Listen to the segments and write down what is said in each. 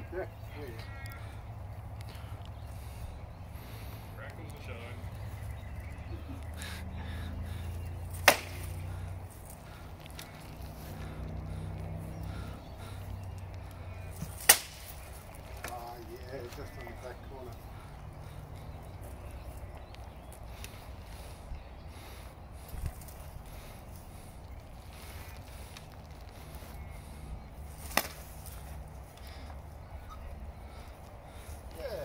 Yeah. Crackles the shine. Yeah, just on the back corner. Yeah.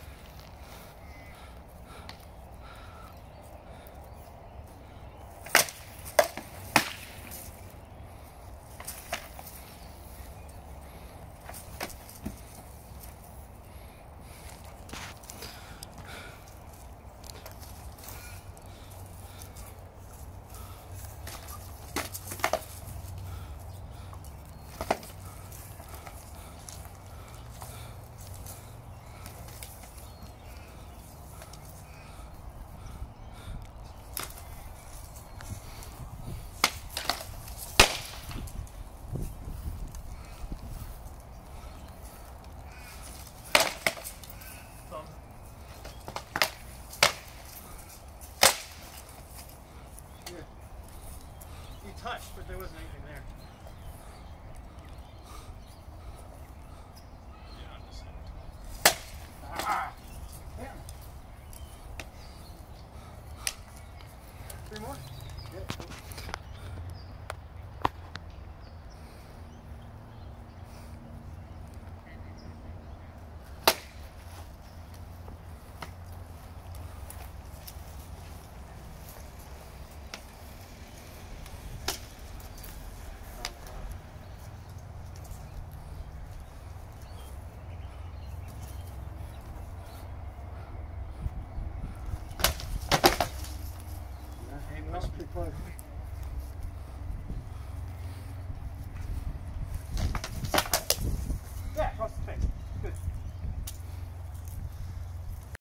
You touched, but there wasn't anything there. Yeah, I'm just Ah! Damn. 3 more? Yeah. Cool. Hey, That was pretty close.